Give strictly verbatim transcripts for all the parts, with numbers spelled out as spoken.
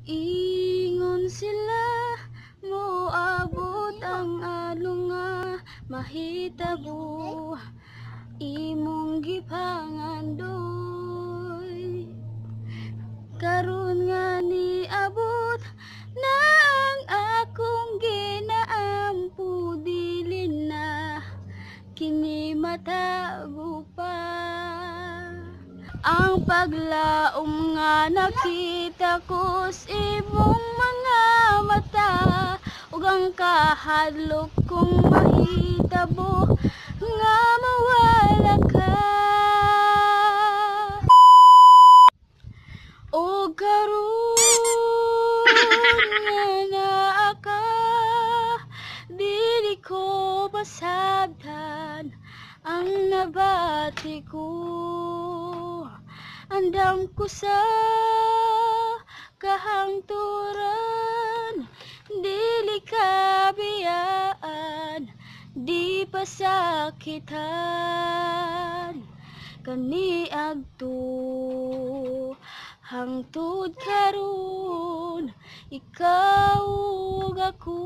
Ingon sila moabot ang along nga mahitabo imong gipangandoy. Karon nga niabot na ang akong ginaampo, dili na kini matago pa. Ang paglaom nga nakita ko sa imong mga mata, ug ang kahadlok kong mahitabo nga mawala ka. O karon nga naa ka, dili ko masabtan ang nabati ko. Andam ko sa kahangturan, dili kabiyaan, di pasakitan. Kani agto hangtod karon, ikaw ug ako.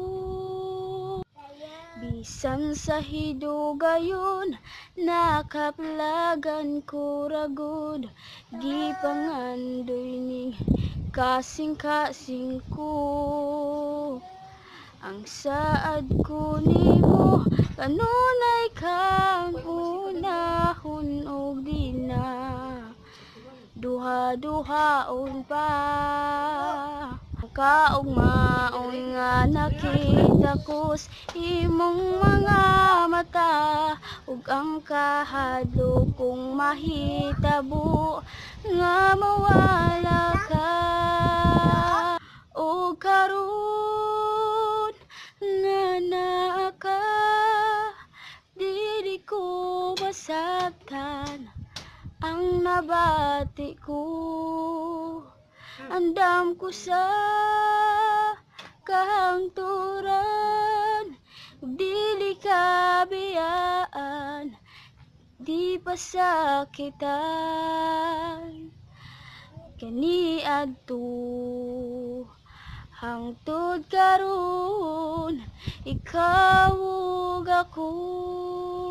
Bisan sa hidugayon nakaplagan ko ragod, gipangandoy ning kasing-kasing ko. Ang saad ko nimo kanunay kang unahon og di na duha-duhaon pa. Kaugmaon nga nakita ko sa imong mga mata, ug ang kahadlok kong mahitabo nga mawala ka. O karon nga naa ka, dili ko masabtan ang nabati ko. Andam ko sa kahangturan, dili kabiyaan, di pasakitan. Kani adto hangtod karon, ikaw ug ako.